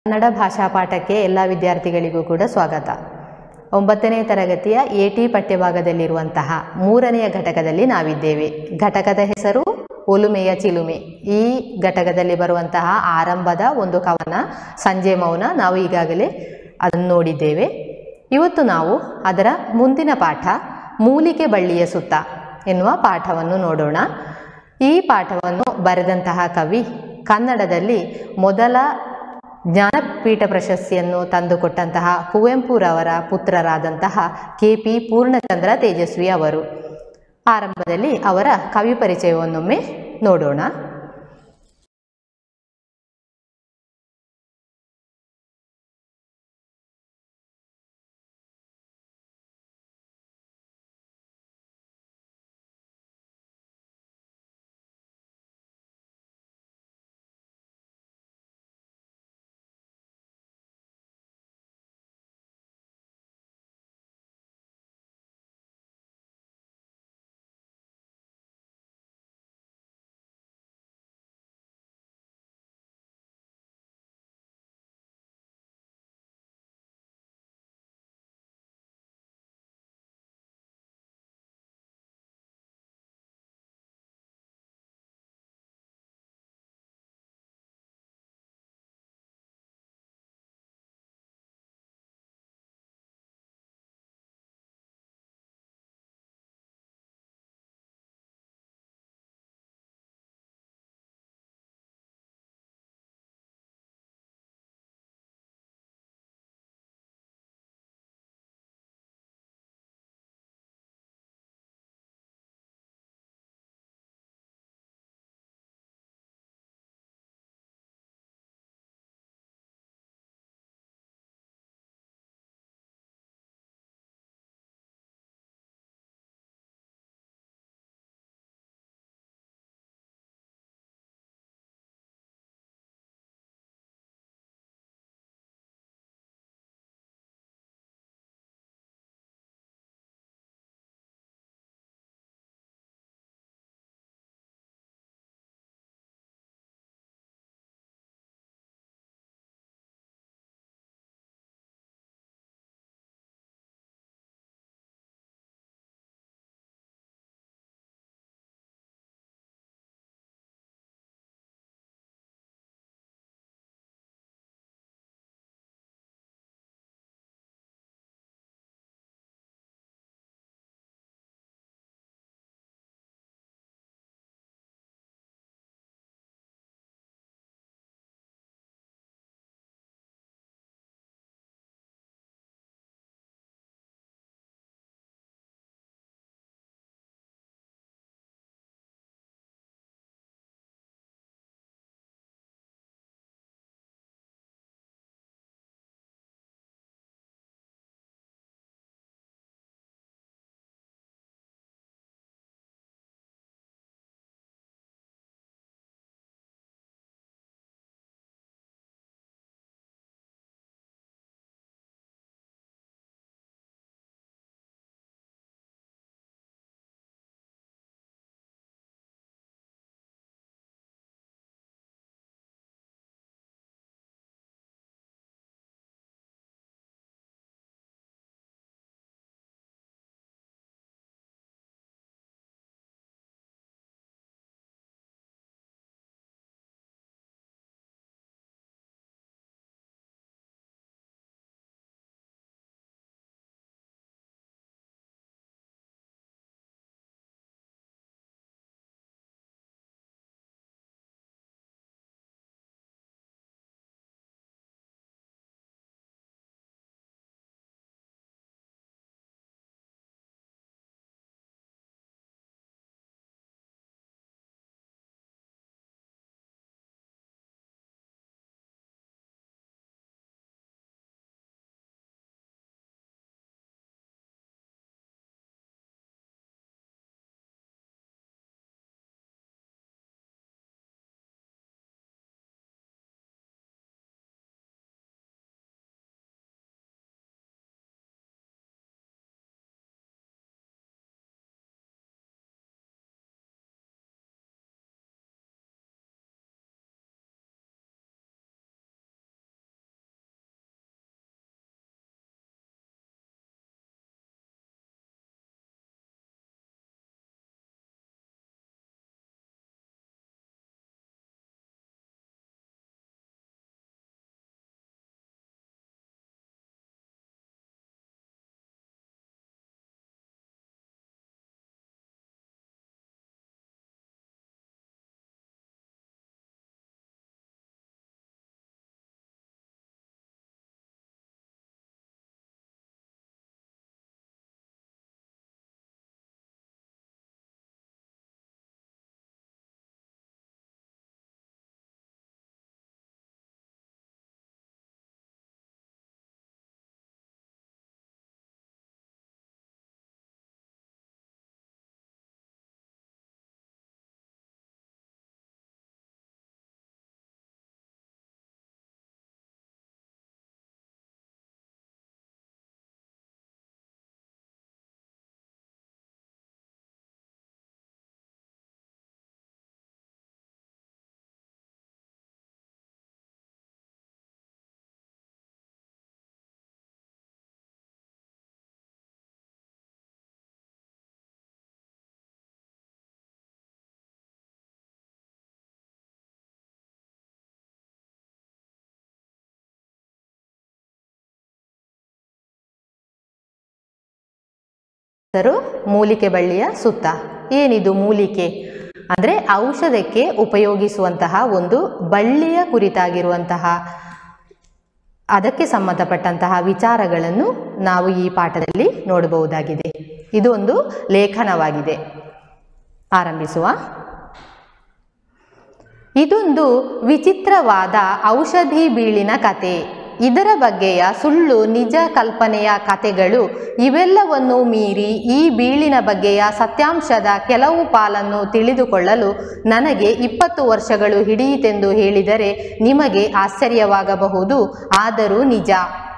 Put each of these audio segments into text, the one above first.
ಕನ್ನಡ ಭಾಷಾ ಪಾಠಕ್ಕೆ ಎಲ್ಲ ವಿದ್ಯಾರ್ಥಿಗಳಿಗೂ ಕೂಡ ಸ್ವಾಗತ. 9ನೇ ತರಗತಿಯ AT ಪಠ್ಯಭಾಗದಲ್ಲಿರುವಂತಹ 3ನೆಯ ಘಟಕದಲ್ಲಿ ನಾವಿದ್ದೇವೆ. ಘಟಕದ ಹೆಸರು ಒಲುಮೆಯ ಚಿಲುಮೆ. ಈ ಘಟಕದಲ್ಲಿ ಬರುವಂತಹ ಆರಂಭದ ಒಂದು ಕವನ ಸಂಜೆ ಮೌನ ನಾವು ಈಗಾಗಲೇ ಅದನ್ನು ನೋಡಿದ್ದೇವೆ. ಇವತ್ತು ನಾವು ಅದರ ಮುಂದಿನ ಪಾಠ ಮೂಲಿಕೆ ಬಳ್ಳಿಯ ಸುತ್ತ ಎನ್ನುವ ಪಾಠವನ್ನು ನೋಡೋಣ. ಈ ಪಾಠವನ್ನು ಬರೆದಂತಹ ಕವಿ ಕನ್ನಡದಲ್ಲಿ ಮೊದಲ ಜ್ಞಾನಪೀಠ ಪ್ರಶಸ್ತಿಯನ್ನು ತಂದುಕೊಟ್ಟಂತಹ ಕುವೆಂಪುರವರ ಪುತ್ರರಾದಂತಹ KP ಪೂರ್ಣಚಂದ್ರ ತೇಜಸ್ವಿ ಅವರು. ಆರಂಭದಲ್ಲಿ ಅವರ ಕವಿ ಪರಿಚಯವನ್ನೊಮ್ಮೆ ನೋಡೋಣ. ಹೆಸರು ಮೂಲಿಕೆ ಬಳ್ಳಿಯ ಸುತ್ತ. ಏನಿದು ಮೂಲಿಕೆ ಅಂದರೆ ಔಷಧಕ್ಕೆ ಉಪಯೋಗಿಸುವಂತಹ ಒಂದು ಬಳ್ಳಿಯ ಕುರಿತಾಗಿರುವಂತಹ ಅದಕ್ಕೆ ಸಂಬಂಧಪಟ್ಟಂತಹ ವಿಚಾರಗಳನ್ನು ನಾವು ಈ ಪಾಠದಲ್ಲಿ ನೋಡಬಹುದಾಗಿದೆ. ಇದು ಒಂದು ಲೇಖನವಾಗಿದೆ. ಆರಂಭಿಸುವ. ಇದೊಂದು ವಿಚಿತ್ರವಾದ ಔಷಧಿ ಬೀಳಿನ ಕತೆ. ಇದರ ಬಗ್ಗೆಯ ಸುಳ್ಳು ನಿಜ ಕಲ್ಪನೆಯ ಕತೆಗಳು ಇವೆಲ್ಲವನ್ನು ಮೀರಿ ಈ ಬೀಳಿನ ಬಗ್ಗೆಯ ಸತ್ಯಾಂಶದ ಕೆಲವು ಪಾಲನ್ನು ತಿಳಿದುಕೊಳ್ಳಲು ನನಗೆ 20 ವರ್ಷಗಳು ಹಿಡಿಯಿತೆಂದು ಹೇಳಿದರೆ ನಿಮಗೆ ಆಶ್ಚರ್ಯವಾಗಬಹುದು. ಆದರೂ ನಿಜ.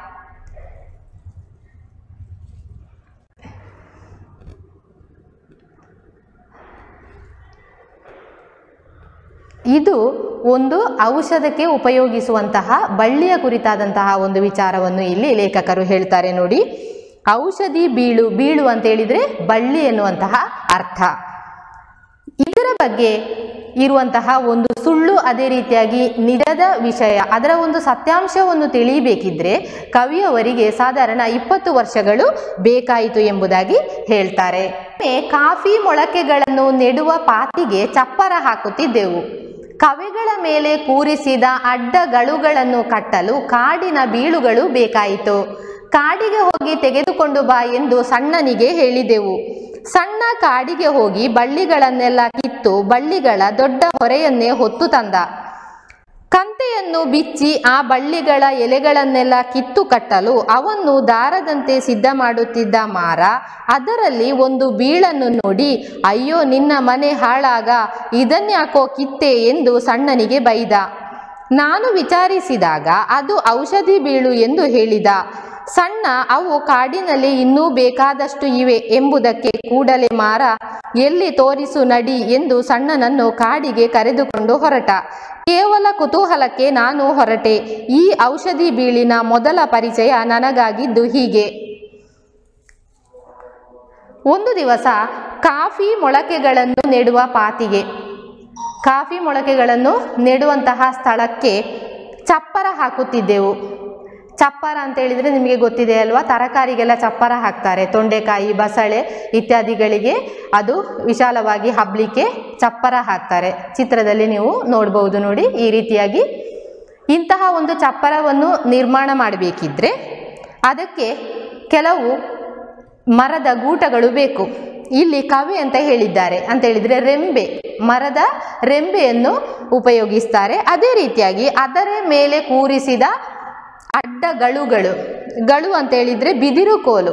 ಇದು ಒಂದು ಔಷಧಕ್ಕೆ ಉಪಯೋಗಿಸುವಂತಹ ಬಳ್ಳಿಯ ಕುರಿತಾದಂತಹ ಒಂದು ವಿಚಾರವನ್ನು ಇಲ್ಲಿ ಲೇಖಕರು ಹೇಳ್ತಾರೆ ನೋಡಿ. ಔಷಧಿ ಬೀಳು, ಬೀಳು ಅಂತ ಹೇಳಿದರೆ ಬಳ್ಳಿ ಎನ್ನುವಂತಹ ಅರ್ಥ. ಇದರ ಬಗ್ಗೆ ಇರುವಂತಹ ಒಂದು ಸುಳ್ಳು, ಅದೇ ರೀತಿಯಾಗಿ ನಿಜದ ವಿಷಯ, ಅದರ ಒಂದು ಸತ್ಯಾಂಶವನ್ನು ತಿಳಿಯಬೇಕಿದ್ರೆ ಕವಿಯವರಿಗೆ ಸಾಧಾರಣ 20 ವರ್ಷಗಳು ಬೇಕಾಯಿತು ಎಂಬುದಾಗಿ ಹೇಳ್ತಾರೆ. ಕಾಫಿ ಮೊಳಕೆಗಳನ್ನು ನೆಡುವ ಪಾತಿಗೆ ಚಪ್ಪರ ಹಾಕುತ್ತಿದ್ದೆವು. ಕವೆಗಳ ಮೇಲೆ ಕೂರಿಸಿದ ಅಡ್ಡಗಳುಗಳನ್ನು ಕಟ್ಟಲು ಕಾಡಿನ ಬೀಳುಗಳು ಬೇಕಾಯಿತು. ಕಾಡಿಗೆ ಹೋಗಿ ತೆಗೆದುಕೊಂಡು ಬಾ ಎಂದು ಸಣ್ಣನಿಗೆ ಹೇಳಿದೆವು. ಸಣ್ಣ ಕಾಡಿಗೆ ಹೋಗಿ ಬಳ್ಳಿಗಳನ್ನೆಲ್ಲ ಕಿತ್ತು ಬಳ್ಳಿಗಳ ದೊಡ್ಡ ಹೊರೆಯನ್ನೇ ಹೊತ್ತು ತಂದ. ಕಂತೆಯನ್ನು ಬಿಚ್ಚಿ ಆ ಬಳ್ಳಿಗಳ ಎಲೆಗಳನ್ನೆಲ್ಲ ಕಿತ್ತು ಕಟ್ಟಲು ಅವನ್ನು ದಾರದಂತೆ ಸಿದ್ಧ ಮಾಡುತ್ತಿದ್ದ ಮಾರ ಅದರಲ್ಲಿ ಒಂದು ಬೀಳನ್ನು ನೋಡಿ, ಅಯ್ಯೋ ನಿನ್ನ ಮನೆ ಹಾಳಾಗ, ಇದನ್ಯಾಕೋ ಕಿತ್ತೆ ಎಂದು ಸಣ್ಣನಿಗೆ ಬೈದ. ನಾನು ವಿಚಾರಿಸಿದಾಗ ಅದು ಔಷಧಿ ಬೀಳು ಎಂದು ಹೇಳಿದ. ಸಣ್ಣ ಅವು ಕಾಡಿನಲ್ಲಿ ಇನ್ನೂ ಬೇಕಾದಷ್ಟು ಇವೆ ಎಂಬುದಕ್ಕೆ ಕೂಡಲೇ ಮಾರ ಎಲ್ಲಿ ತೋರಿಸು ನಡಿ ಎಂದು ಸಣ್ಣನನ್ನು ಕಾಡಿಗೆ ಕರೆದುಕೊಂಡು ಹೊರಟ. ಕೇವಲ ಕುತೂಹಲಕ್ಕೆ ನಾನು ಹೊರಟೆ. ಈ ಔಷಧಿ ಬೀಳಿನ ಮೊದಲ ಪರಿಚಯ ನನಗಾಗಿದ್ದು ಹೀಗೆ. ಒಂದು ದಿವಸ ಕಾಫಿ ಮೊಳಕೆಗಳನ್ನು ನೆಡುವ ಪಾತಿಗೆ, ಕಾಫಿ ಮೊಳಕೆಗಳನ್ನು ನೆಡುವಂತಹ ಸ್ಥಳಕ್ಕೆ ಚಪ್ಪರ ಹಾಕುತ್ತಿದ್ದೆವು. ಚಪ್ಪರ ಅಂತ ಹೇಳಿದರೆ ನಿಮಗೆ ಗೊತ್ತಿದೆ ಅಲ್ವಾ, ತರಕಾರಿಗೆಲ್ಲ ಚಪ್ಪರ ಹಾಕ್ತಾರೆ. ತೊಂಡೆಕಾಯಿ, ಬಸಳೆ ಇತ್ಯಾದಿಗಳಿಗೆ ಅದು ವಿಶಾಲವಾಗಿ ಹಬ್ಬಲಿಕ್ಕೆ ಚಪ್ಪರ ಹಾಕ್ತಾರೆ. ಚಿತ್ರದಲ್ಲಿ ನೀವು ನೋಡ್ಬೋದು ನೋಡಿ. ಈ ರೀತಿಯಾಗಿ ಇಂತಹ ಒಂದು ಚಪ್ಪರವನ್ನು ನಿರ್ಮಾಣ ಮಾಡಬೇಕಿದ್ರೆ ಅದಕ್ಕೆ ಕೆಲವು ಮರದ ಗೂಟಗಳು ಬೇಕು. ಇಲ್ಲಿ ಕವಿ ಅಂತ ಹೇಳಿದ್ದಾರೆ ಅಂತ ಹೇಳಿದರೆ ರೆಂಬೆ, ಮರದ ರೆಂಬೆಯನ್ನು ಉಪಯೋಗಿಸ್ತಾರೆ. ಅದೇ ರೀತಿಯಾಗಿ ಅದರ ಮೇಲೆ ಕೂರಿಸಿದ ಅಡ್ಡಗಳುಗಳು, ಗಳು ಅಂತ ಹೇಳಿದರೆ ಬಿದಿರು ಕೋಲು,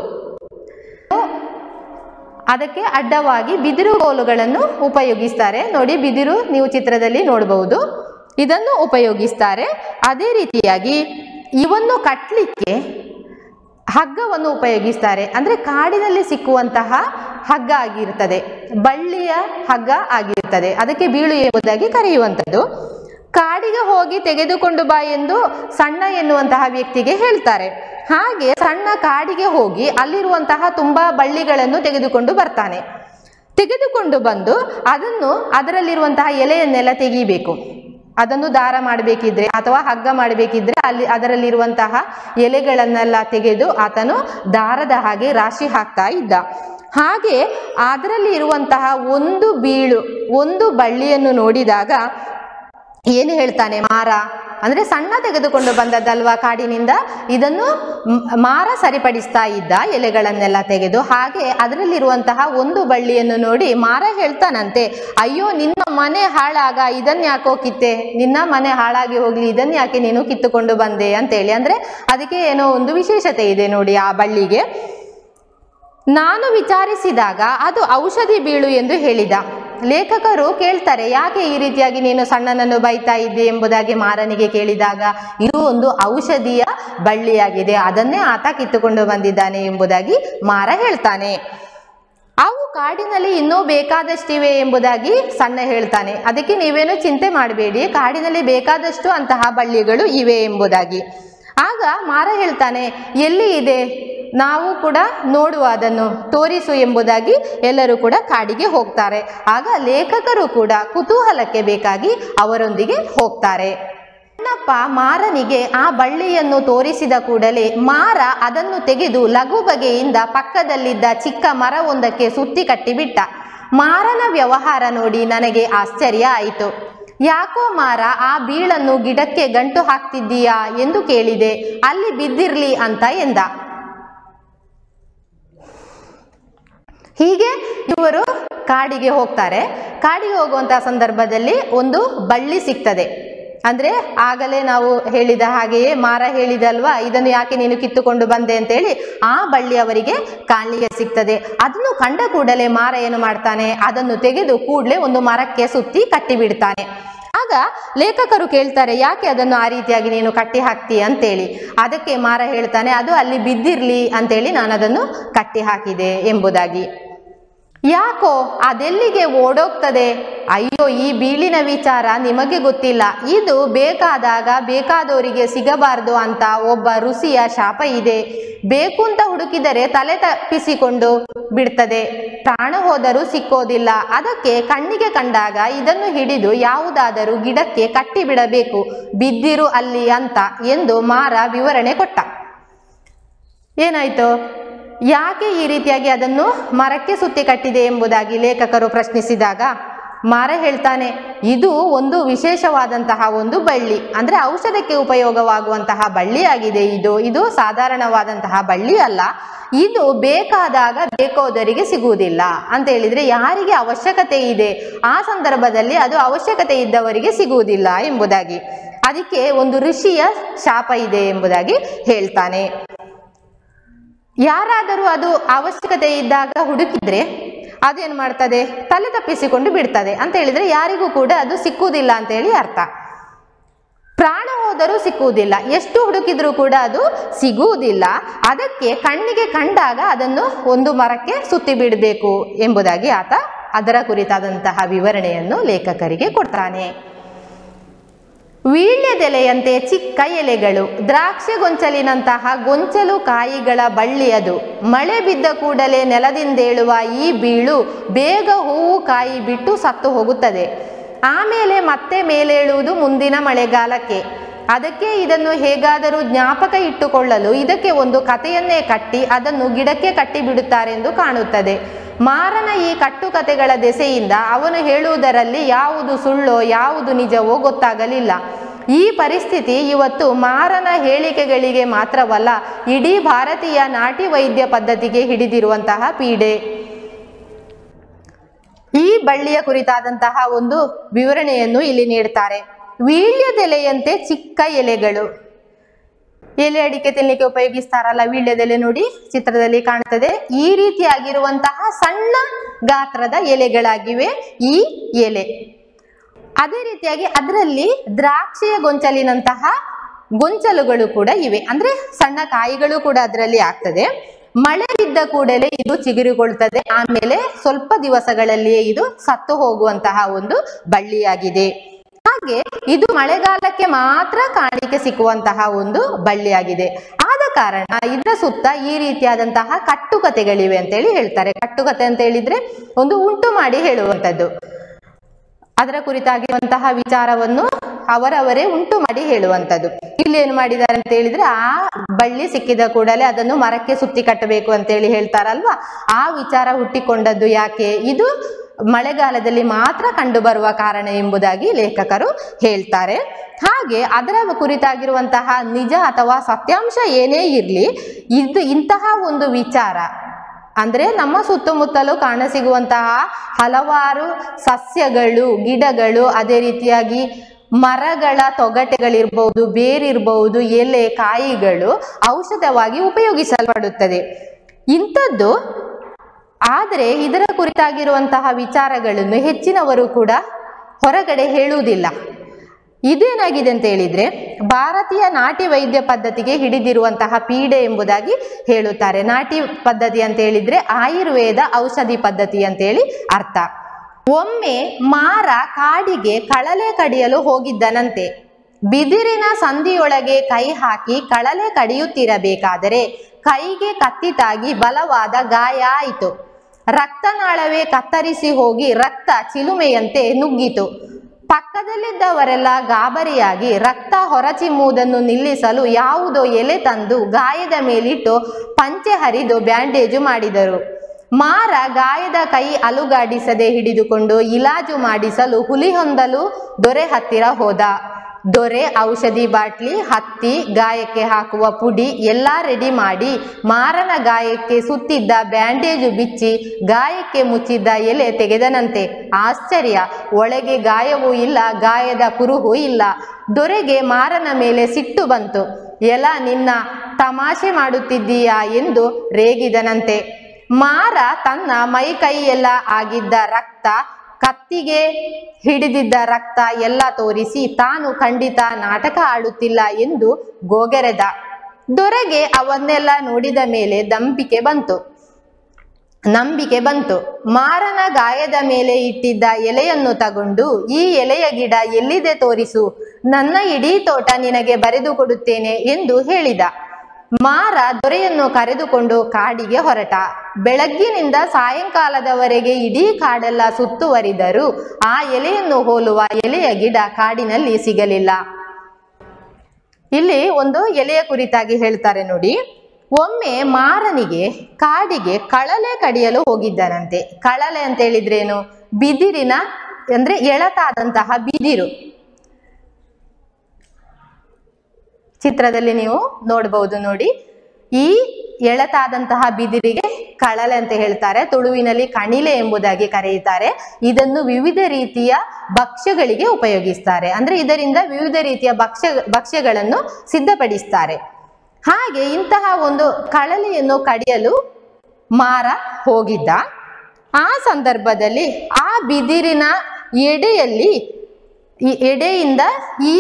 ಅದಕ್ಕೆ ಅಡ್ಡವಾಗಿ ಬಿದಿರು ಕೋಲುಗಳನ್ನು ಉಪಯೋಗಿಸ್ತಾರೆ ನೋಡಿ. ಬಿದಿರು ನೀವು ಚಿತ್ರದಲ್ಲಿ ನೋಡಬಹುದು, ಇದನ್ನು ಉಪಯೋಗಿಸ್ತಾರೆ. ಅದೇ ರೀತಿಯಾಗಿ ಇವನ್ನು ಕಟ್ಟಲಿಕ್ಕೆ ಹಗ್ಗವನ್ನು ಉಪಯೋಗಿಸ್ತಾರೆ. ಅಂದರೆ ಕಾಡಿನಲ್ಲಿ ಸಿಕ್ಕುವಂತಹ ಹಗ್ಗ ಆಗಿರ್ತದೆ, ಬಳ್ಳಿಯ ಹಗ್ಗ ಆಗಿರ್ತದೆ, ಅದಕ್ಕೆ ಬೀಳು ಎಂಬುದಾಗಿ ಕರೆಯುವಂಥದ್ದು. ಕಾಡಿಗೆ ಹೋಗಿ ತೆಗೆದುಕೊಂಡು ಬಾ ಎಂದು ಸಣ್ಣ ಎನ್ನುವಂತಹ ವ್ಯಕ್ತಿಗೆ ಹೇಳ್ತಾರೆ. ಹಾಗೆ ಸಣ್ಣ ಕಾಡಿಗೆ ಹೋಗಿ ಅಲ್ಲಿರುವಂತಹ ತುಂಬ ಬಳ್ಳಿಗಳನ್ನು ತೆಗೆದುಕೊಂಡು ಬರ್ತಾನೆ. ತೆಗೆದುಕೊಂಡು ಬಂದು ಅದರಲ್ಲಿರುವಂತಹ ಎಲೆಯನ್ನೆಲ್ಲ ತೆಗೀಬೇಕು. ಅದನ್ನು ದಾರ ಮಾಡಬೇಕಿದ್ರೆ ಅಥವಾ ಹಗ್ಗ ಮಾಡಬೇಕಿದ್ರೆ ಅದರಲ್ಲಿರುವಂತಹ ಎಲೆಗಳನ್ನೆಲ್ಲ ತೆಗೆದು ಆತನು ದಾರದ ಹಾಗೆ ರಾಶಿ ಹಾಕ್ತಾ ಇದ್ದ. ಹಾಗೆ ಅದರಲ್ಲಿ ಇರುವಂತಹ ಒಂದು ಬೀಳು, ಒಂದು ಬಳ್ಳಿಯನ್ನು ನೋಡಿದಾಗ ಏನು ಹೇಳ್ತಾನೆ ಮಾರ, ಅಂದರೆ ಸಣ್ಣ ತೆಗೆದುಕೊಂಡು ಬಂದದ್ದಲ್ವಾ ಕಾಡಿನಿಂದ, ಇದನ್ನು ಮಾರ ಸರಿಪಡಿಸ್ತಾ ಇದ್ದ ಎಲೆಗಳನ್ನೆಲ್ಲ ತೆಗೆದು. ಹಾಗೆ ಅದರಲ್ಲಿರುವಂತಹ ಒಂದು ಬಳ್ಳಿಯನ್ನು ನೋಡಿ ಮಾರ ಹೇಳ್ತಾನಂತೆ, ಅಯ್ಯೋ ನಿನ್ನ ಮನೆ ಹಾಳಾಗ, ಇದನ್ಯಾಕೋ ಕಿತ್ತೆ, ನಿನ್ನ ಮನೆ ಹಾಳಾಗಿ ಹೋಗ್ಲಿ, ಇದನ್ಯಾಕೆ ನೀನು ಕಿತ್ತುಕೊಂಡು ಬಂದೆ ಅಂತೇಳಿ. ಅಂದರೆ ಅದಕ್ಕೆ ಏನೋ ಒಂದು ವಿಶೇಷತೆ ಇದೆ ನೋಡಿ ಆ ಬಳ್ಳಿಗೆ. ನಾನು ವಿಚಾರಿಸಿದಾಗ ಅದು ಔಷಧಿ ಬೀಳು ಎಂದು ಹೇಳಿದ. ಲೇಖಕರು ಕೇಳ್ತಾರೆ, ಯಾಕೆ ಈ ರೀತಿಯಾಗಿ ನೀನು ಸಣ್ಣನನ್ನು ಬೈತಾ ಇದ್ದೆ ಎಂಬುದಾಗಿ ಮಾರನಿಗೆ ಕೇಳಿದಾಗ, ಇದು ಒಂದು ಔಷಧಿಯ ಬಳ್ಳಿಯಾಗಿದೆ, ಅದನ್ನೇ ಆತ ಕಿತ್ತುಕೊಂಡು ಬಂದಿದ್ದಾನೆ ಎಂಬುದಾಗಿ ಮಾರ ಹೇಳ್ತಾನೆ. ಅವು ಕಾಡಿನಲ್ಲಿ ಇನ್ನೂ ಬೇಕಾದಷ್ಟಿವೆ ಎಂಬುದಾಗಿ ಸಣ್ಣ ಹೇಳ್ತಾನೆ. ಅದಕ್ಕೆ ನೀವೇನು ಚಿಂತೆ ಮಾಡಬೇಡಿ, ಕಾಡಿನಲ್ಲಿ ಬೇಕಾದಷ್ಟು ಅಂತಹ ಬಳ್ಳಿಗಳು ಇವೆ ಎಂಬುದಾಗಿ. ಆಗ ಮಾರ ಹೇಳ್ತಾನೆ, ಎಲ್ಲಿ ಇದೆ, ನಾವು ಕೂಡ ನೋಡುವ, ಅದನ್ನು ತೋರಿಸು ಎಂಬುದಾಗಿ ಎಲ್ಲರೂ ಕೂಡ ಕಾಡಿಗೆ ಹೋಗ್ತಾರೆ. ಆಗ ಲೇಖಕರು ಕೂಡ ಕುತೂಹಲಕ್ಕೆ ಬೇಕಾಗಿ ಅವರೊಂದಿಗೆ ಹೋಗ್ತಾರೆ. ಕಣ್ಣಪ್ಪ ಮಾರನಿಗೆ ಆ ಬಳ್ಳಿಯನ್ನು ತೋರಿಸಿದ ಕೂಡಲೇ ಮಾರ ಅದನ್ನು ತೆಗೆದು ಲಘು ಬಗೆಯಿಂದ ಪಕ್ಕದಲ್ಲಿದ್ದ ಚಿಕ್ಕ ಮರವೊಂದಕ್ಕೆ ಸುತ್ತಿ ಕಟ್ಟಿಬಿಟ್ಟ. ಮಾರನ ವ್ಯವಹಾರ ನೋಡಿ ನನಗೆ ಆಶ್ಚರ್ಯ ಆಯಿತು. ಯಾಕೋ ಮಾರ, ಆ ಬೀಳನ್ನು ಗಿಡಕ್ಕೆ ಗಂಟು ಹಾಕ್ತಿದ್ದೀಯಾ ಎಂದು ಕೇಳಿದೆ. ಅಲ್ಲಿ ಬಿದ್ದಿರ್ಲಿ ಅಂತ ಎಂದ. ಹೀಗೆ ಇವರು ಕಾಡಿಗೆ ಹೋಗ್ತಾರೆ. ಕಾಡಿಗೆ ಹೋಗುವಂತಹ ಸಂದರ್ಭದಲ್ಲಿ ಒಂದು ಬಳ್ಳಿ ಸಿಗ್ತದೆ. ಅಂದ್ರೆ ಆಗಲೇ ನಾವು ಹೇಳಿದ ಹಾಗೆಯೇ ಮಾರ ಹೇಳಿದಲ್ವಾ, ಇದನ್ನು ಯಾಕೆ ನೀನು ಕಿತ್ತುಕೊಂಡು ಬಂದೆ ಅಂತೇಳಿ ಆ ಬಳ್ಳಿ ಅವರಿಗೆ ಕಾಣಲಿಕ್ಕೆ ಸಿಗ್ತದೆ. ಅದನ್ನು ಕಂಡ ಕೂಡಲೇ ಮಾರ ಏನು ಮಾಡ್ತಾನೆ, ಅದನ್ನು ತೆಗೆದು ಕೂಡಲೇ ಒಂದು ಮರಕ್ಕೆ ಸುತ್ತಿ ಕಟ್ಟಿ ಬಿಡ್ತಾನೆ. ಆಗ ಲೇಖಕರು ಕೇಳ್ತಾರೆ, ಯಾಕೆ ಅದನ್ನು ಆ ರೀತಿಯಾಗಿ ನೀನು ಕಟ್ಟಿ ಹಾಕ್ತೀಯ ಅಂತೇಳಿ. ಅದಕ್ಕೆ ಮಾರ ಹೇಳ್ತಾನೆ, ಅದು ಅಲ್ಲಿ ಬಿದ್ದಿರ್ಲಿ ಅಂತೇಳಿ ನಾನು ಅದನ್ನು ಕಟ್ಟಿ ಹಾಕಿದೆ ಎಂಬುದಾಗಿ. ಯಾಕೋ ಅದೆಲ್ಲಿಗೆ ಓಡೋಗ್ತದೆ? ಅಯ್ಯೋ, ಈ ಬೀಳಿನ ವಿಚಾರ ನಿಮಗೆ ಗೊತ್ತಿಲ್ಲ. ಇದು ಬೇಕಾದಾಗ ಬೇಕಾದವರಿಗೆ ಸಿಗಬಾರ್ದು ಅಂತ ಒಬ್ಬ ಋಷಿಯ ಶಾಪ ಇದೆ. ಬೇಕು ಅಂತ ಹುಡುಕಿದರೆ ತಲೆ ತಪ್ಪಿಸಿಕೊಂಡು ಬಿಡ್ತದೆ, ಪ್ರಾಣ ಹೋದರೂ ಸಿಕ್ಕೋದಿಲ್ಲ. ಅದಕ್ಕೆ ಕಣ್ಣಿಗೆ ಕಂಡಾಗ ಇದನ್ನು ಹಿಡಿದು ಯಾವುದಾದರೂ ಗಿಡಕ್ಕೆ ಕಟ್ಟಿ ಬಿಡಬೇಕು, ಬಿದ್ದಿರು ಅಲ್ಲಿ ಅಂತ ಎಂದು ಮಾರ ವಿವರಣೆ ಕೊಟ್ಟ. ಏನಾಯ್ತು? ಯಾಕೆ ಈ ರೀತಿಯಾಗಿ ಅದನ್ನು ಮರಕ್ಕೆ ಸುತ್ತಿ ಕಟ್ಟಿದೆ ಎಂಬುದಾಗಿ ಲೇಖಕರು ಪ್ರಶ್ನಿಸಿದಾಗ ಮಾರ ಹೇಳ್ತಾನೆ, ಇದು ಒಂದು ವಿಶೇಷವಾದಂತಹ ಒಂದು ಬಳ್ಳಿ, ಅಂದ್ರೆ ಔಷಧಕ್ಕೆ ಉಪಯೋಗವಾಗುವಂತಹ ಬಳ್ಳಿಯಾಗಿದೆ. ಇದು ಸಾಧಾರಣವಾದಂತಹ ಬಳ್ಳಿ ಅಲ್ಲ. ಇದು ಬೇಕಾದಾಗ ಬೇಕಾದವರಿಗೆ ಸಿಗುವುದಿಲ್ಲ ಅಂತ ಹೇಳಿದ್ರೆ ಯಾರಿಗೆ ಅವಶ್ಯಕತೆ ಇದೆ ಆ ಸಂದರ್ಭದಲ್ಲಿ ಅದು ಅವಶ್ಯಕತೆ ಇದ್ದವರಿಗೆ ಸಿಗುವುದಿಲ್ಲ ಎಂಬುದಾಗಿ. ಅದಕ್ಕೆ ಒಂದು ಋಷಿಯ ಶಾಪ ಇದೆ ಎಂಬುದಾಗಿ ಹೇಳ್ತಾನೆ. ಯಾರಾದರೂ ಅದು ಅವಶ್ಯಕತೆ ಇದ್ದಾಗ ಹುಡುಕಿದ್ರೆ ಅದೇನು ಮಾಡ್ತದೆ, ತಲೆ ತಪ್ಪಿಸಿಕೊಂಡು ಬಿಡ್ತದೆ ಅಂತ ಹೇಳಿದ್ರೆ ಯಾರಿಗೂ ಕೂಡ ಅದು ಸಿಕ್ಕುವುದಿಲ್ಲ ಅಂತ ಹೇಳಿ ಅರ್ಥ. ಪ್ರಾಣ ಹೋದರೂ ಸಿಕ್ಕುವುದಿಲ್ಲ, ಎಷ್ಟು ಹುಡುಕಿದ್ರೂ ಕೂಡ ಅದು ಸಿಗುವುದಿಲ್ಲ. ಅದಕ್ಕೆ ಕಣ್ಣಿಗೆ ಕಂಡಾಗ ಅದನ್ನು ಒಂದು ಮರಕ್ಕೆ ಸುತ್ತಿ ಬಿಡಬೇಕು ಎಂಬುದಾಗಿ ಆತ ಅದರ ಕುರಿತಾದಂತಹ ವಿವರಣೆಯನ್ನು ಲೇಖಕರಿಗೆ ಕೊಡ್ತಾನೆ. ವೀಳ್ಯದೆಲೆಯಂತೆ ಚಿಕ್ಕ ಎಲೆಗಳು, ದ್ರಾಕ್ಷಿ ಗೊಂಚಲಿನಂತಹ ಗೊಂಚಲು ಕಾಯಿಗಳ ಬಳ್ಳಿ ಅದು. ಮಳೆ ಬಿದ್ದ ಕೂಡಲೇ ನೆಲದಿಂದೇಳುವ ಈ ಬೀಳು ಬೇಗ ಹೂವು ಕಾಯಿ ಬಿಟ್ಟು ಸತ್ತು ಹೋಗುತ್ತದೆ. ಆಮೇಲೆ ಮತ್ತೆ ಮೇಲೇಳುವುದು ಮುಂದಿನ ಮಳೆಗಾಲಕ್ಕೆ. ಅದಕ್ಕೆ ಇದನ್ನು ಹೇಗಾದರೂ ಜ್ಞಾಪಕ ಇಟ್ಟುಕೊಳ್ಳಲು ಇದಕ್ಕೆ ಒಂದು ಕಥೆಯನ್ನೇ ಕಟ್ಟಿ ಅದನ್ನು ಗಿಡಕ್ಕೆ ಕಟ್ಟಿ ಬಿಡುತ್ತಾರೆಂದು ಕಾಣುತ್ತದೆ. ಮಾರನ ಈ ಕಟ್ಟುಕತೆಗಳ ದೆಸೆಯಿಂದ ಅವನು ಹೇಳುವುದರಲ್ಲಿ ಯಾವುದು ಸುಳ್ಳೋ ಯಾವುದು ನಿಜವೋ ಗೊತ್ತಾಗಲಿಲ್ಲ. ಈ ಪರಿಸ್ಥಿತಿ ಇವತ್ತು ಮಾರನ ಹೇಳಿಕೆಗಳಿಗೆ ಮಾತ್ರವಲ್ಲ, ಇಡೀ ಭಾರತೀಯ ನಾಟಿ ವೈದ್ಯ ಪದ್ಧತಿಗೆ ಹಿಡಿದಿರುವಂತಹ ಪೀಡೆ. ಈ ಬಳ್ಳಿಯ ಕುರಿತಾದಂತಹ ಒಂದು ವಿವರಣೆಯನ್ನು ಇಲ್ಲಿ ನೀಡ್ತಾರೆ. ವೀಳ್ಯದೆಲೆಯಂತೆ ಚಿಕ್ಕ ಎಲೆಗಳು, ಎಲೆ ಅಡಿಕೆ ತಿನ್ನಲಿಕ್ಕೆ ಉಪಯೋಗಿಸ್ತಾರಲ್ಲ ವೀಳ್ಯದೆಲೆ, ನೋಡಿ ಚಿತ್ರದಲ್ಲಿ ಕಾಣುತ್ತದೆ. ಈ ರೀತಿಯಾಗಿರುವಂತಹ ಸಣ್ಣ ಗಾತ್ರದ ಎಲೆಗಳಾಗಿವೆ ಈ ಎಲೆ. ಅದೇ ರೀತಿಯಾಗಿ ಅದರಲ್ಲಿ ದ್ರಾಕ್ಷಿಯ ಗೊಂಚಲಿನಂತಹ ಗೊಂಚಲುಗಳು ಕೂಡ ಇವೆ, ಅಂದ್ರೆ ಸಣ್ಣ ಕಾಯಿಗಳು ಕೂಡ ಅದರಲ್ಲಿ ಆಗ್ತದೆ. ಮಳೆ ಬಿದ್ದ ಕೂಡಲೇ ಇದು ಚಿಗುರಿಗೊಳ್ತದೆ. ಆಮೇಲೆ ಸ್ವಲ್ಪ ದಿವಸಗಳಲ್ಲಿಯೇ ಇದು ಸತ್ತು ಹೋಗುವಂತಹ ಒಂದು ಬಳ್ಳಿಯಾಗಿದೆ. ಹಾಗೆ ಇದು ಮಳೆಗಾಲಕ್ಕೆ ಮಾತ್ರ ಕಾಣಿಕೆ ಸಿಕ್ಕುವಂತಹ ಒಂದು ಬಳ್ಳಿಯಾಗಿದೆ. ಆದ ಕಾರಣ ಇದರ ಸುತ್ತ ಈ ರೀತಿಯಾದಂತಹ ಕಟ್ಟುಕತೆಗಳಿವೆ ಅಂತೇಳಿ ಹೇಳ್ತಾರೆ. ಕಟ್ಟುಕತೆ ಅಂತ ಹೇಳಿದ್ರೆ ಒಂದು ಉಂಟು ಮಾಡಿ ಹೇಳುವಂಥದ್ದು. ಅದರ ಕುರಿತಾಗಿರುವಂತಹ ವಿಚಾರವನ್ನು ಅವರವರೇ ಉಂಟು ಮಾಡಿ ಹೇಳುವಂಥದ್ದು. ಇಲ್ಲಿ ಏನು ಮಾಡಿದ್ದಾರೆ ಅಂತ ಹೇಳಿದ್ರೆ, ಆ ಬಳ್ಳಿ ಸಿಕ್ಕಿದ ಕೂಡಲೇ ಅದನ್ನು ಮರಕ್ಕೆ ಸುತ್ತಿ ಕಟ್ಟಬೇಕು ಅಂತೇಳಿ ಹೇಳ್ತಾರಲ್ವಾ, ಆ ವಿಚಾರ ಹುಟ್ಟಿಕೊಂಡದ್ದು ಯಾಕೆ, ಇದು ಮಳೆಗಾಲದಲ್ಲಿ ಮಾತ್ರ ಕಂಡು ಬರುವ ಕಾರಣ ಎಂಬುದಾಗಿ ಲೇಖಕರು ಹೇಳ್ತಾರೆ. ಹಾಗೆ ಅದರ ಕುರಿತಾಗಿರುವಂತಹ ನಿಜ ಅಥವಾ ಸತ್ಯಾಂಶ ಏನೇ ಇರಲಿ, ಇಂತಹ ಒಂದು ವಿಚಾರ ಅಂದ್ರೆ ನಮ್ಮ ಸುತ್ತಮುತ್ತಲೂ ಕಾಣಸಿಗುವಂತಹ ಹಲವಾರು ಸಸ್ಯಗಳು, ಗಿಡಗಳು, ಅದೇ ರೀತಿಯಾಗಿ ಮರಗಳ ತೊಗಟೆಗಳಿರ್ಬಹುದು, ಬೇರಿರ್ಬಹುದು, ಎಲೆ, ಕಾಯಿಗಳು ಔಷಧವಾಗಿ ಉಪಯೋಗಿಸಲ್ಪಡುತ್ತದೆ ಇಂಥದ್ದು. ಆದರೆ ಇದರ ಕುರಿತಾಗಿರುವಂತಹ ವಿಚಾರಗಳನ್ನು ಹೆಚ್ಚಿನವರು ಕೂಡ ಹೊರಗಡೆ ಹೇಳುವುದಿಲ್ಲ. ಇದೇನಾಗಿದೆ ಅಂತ ಹೇಳಿದ್ರೆ, ಭಾರತೀಯ ನಾಟಿ ವೈದ್ಯ ಪದ್ಧತಿಗೆ ಹಿಡಿದಿರುವಂತಹ ಪೀಡೆ ಎಂಬುದಾಗಿ ಹೇಳುತ್ತಾರೆ. ನಾಟಿ ಪದ್ಧತಿ ಅಂತ ಹೇಳಿದ್ರೆ ಆಯುರ್ವೇದ ಔಷಧಿ ಪದ್ಧತಿ ಅಂತೇಳಿ ಅರ್ಥ. ಒಮ್ಮೆ ಮಾರ ಕಾಡಿಗೆ ಕಳಲೆ ಕಡಿಯಲು ಹೋಗಿದ್ದನಂತೆ. ಬಿದಿರಿನ ಸಂದಿಯೊಳಗೆ ಕೈ ಹಾಕಿ ಕಳಲೆ ಕಡಿಯುತ್ತಿರಬೇಕಾದರೆ ಕೈಗೆ ಕತ್ತಿ ತಾಗಿ ಬಲವಾದ ಗಾಯ ಆಯಿತು. ರಕ್ತನಾಳವೇ ಕತ್ತರಿಸಿ ಹೋಗಿ ರಕ್ತ ಚಿಲುಮೆಯಂತೆ ನುಗ್ಗಿತು. ಪಕ್ಕದಲ್ಲಿದ್ದವರೆಲ್ಲ ಗಾಬರಿಯಾಗಿ ರಕ್ತ ಹೊರಚಿಮ್ಮುವುದನ್ನು ನಿಲ್ಲಿಸಲು ಯಾವುದೋ ಎಲೆ ತಂದು ಗಾಯದ ಮೇಲಿಟ್ಟು ಪಂಚೆ ಹರಿದು ಬ್ಯಾಂಡೇಜು ಮಾಡಿದರು. ಮಾರ ಗಾಯದ ಕೈ ಅಲುಗಾಡಿಸದೆ ಹಿಡಿದುಕೊಂಡು ಇಲಾಜು ಮಾಡಿಸಲು ಹುಲಿಹೊಂದಲು ದೊರೆ ಹತ್ತಿರ ಹೋದ. ದೊರೆ ಔಷಧಿ ಬಾಟ್ಲಿ, ಹತ್ತಿ, ಗಾಯಕ್ಕೆ ಹಾಕುವ ಪುಡಿ ಎಲ್ಲ ರೆಡಿ ಮಾಡಿ ಮಾರನ ಗಾಯಕ್ಕೆ ಸುತ್ತಿದ್ದ ಬ್ಯಾಂಡೇಜು ಬಿಚ್ಚಿ ಗಾಯಕ್ಕೆ ಮುಚ್ಚಿದ್ದ ಎಲೆ ತೆಗೆದನಂತೆ. ಆಶ್ಚರ್ಯ, ಒಳಗೆ ಗಾಯವೂ ಇಲ್ಲ, ಗಾಯದ ಕುರುಹೂ ಇಲ್ಲ. ದೊರೆಗೆ ಮಾರನ ಮೇಲೆ ಸಿಟ್ಟು ಬಂತು. ಎಲ, ನಿನ್ನ ತಮಾಷೆ ಮಾಡುತ್ತಿದ್ದೀಯಾ ಎಂದು ರೇಗಿದನಂತೆ. ಮಾರ ತನ್ನ ಮೈ ಕೈಯೆಲ್ಲ ಆಗಿದ್ದ ರಕ್ತ, ಕತ್ತಿಗೆ ಹಿಡಿದಿದ್ದ ರಕ್ತ ಎಲ್ಲ ತೋರಿಸಿ ತಾನು ಖಂಡಿತ ನಾಟಕ ಆಡುತ್ತಿಲ್ಲ ಎಂದು ಗೋಗೆರೆದ. ದೊರೆಗೆ ಅವನ್ನೆಲ್ಲ ನೋಡಿದ ಮೇಲೆ ನಂಬಿಕೆ ಬಂತು. ಮಾರನ ಗಾಯದ ಮೇಲೆ ಇಟ್ಟಿದ್ದ ಎಲೆಯನ್ನು ತಗೊಂಡು, ಈ ಎಲೆಯ ಗಿಡ ಎಲ್ಲಿದೆ ತೋರಿಸು, ನನ್ನ ಇಡೀ ತೋಟ ನಿನಗೆ ಬರೆದು ಕೊಡುತ್ತೇನೆ ಎಂದು ಹೇಳಿದ. ಮಾರ ದೊರೆಯನ್ನು ಕರೆದುಕೊಂಡು ಕಾಡಿಗೆ ಹೊರಟ. ಬೆಳಗ್ಗಿನಿಂದ ಸಾಯಂಕಾಲದವರೆಗೆ ಇಡೀ ಕಾಡೆಲ್ಲ ಸುತ್ತುವರಿದರೂ ಆ ಎಲೆಯನ್ನು ಹೋಲುವ ಎಲೆಯ ಗಿಡ ಕಾಡಿನಲ್ಲಿ ಸಿಗಲಿಲ್ಲ. ಇಲ್ಲಿ ಒಂದು ಎಲೆಯ ಕುರಿತಾಗಿ ಹೇಳ್ತಾರೆ ನೋಡಿ. ಒಮ್ಮೆ ಮಾರನಿಗೆ ಕಾಡಿಗೆ ಕಳಲೆ ಕಡಿಯಲು ಹೋಗಿದ್ದನಂತೆ. ಕಳಲೆ ಅಂತ ಹೇಳಿದ್ರೇನು? ಬಿದಿರಿನ ಅಂದ್ರೆ ಎಳತಾದಂತಹ ಬಿದಿರು. ಚಿತ್ರದಲ್ಲಿ ನೀವು ನೋಡಬಹುದು ನೋಡಿ. ಈ ಎಳತಾದಂತಹ ಬಿದಿರಿಗೆ ಕಳಲೆ ಅಂತ ಹೇಳ್ತಾರೆ. ತುಳುವಿನಲ್ಲಿ ಕಣಿಲೆ ಎಂಬುದಾಗಿ ಕರೆಯುತ್ತಾರೆ. ಇದನ್ನು ವಿವಿಧ ರೀತಿಯ ಭಕ್ಷ್ಯಗಳಿಗೆ ಉಪಯೋಗಿಸ್ತಾರೆ. ಅಂದ್ರೆ ಇದರಿಂದ ವಿವಿಧ ರೀತಿಯ ಭಕ್ಷ್ಯಗಳನ್ನು ಸಿದ್ಧಪಡಿಸ್ತಾರೆ. ಹಾಗೆ ಇಂತಹ ಒಂದು ಕಳಲೆಯನ್ನು ಕಡಿಯಲು ಮಾರ ಹೋಗಿದ್ದ. ಆ ಸಂದರ್ಭದಲ್ಲಿ ಆ ಬಿದಿರಿನ ಎಡೆಯಿಂದ ಈ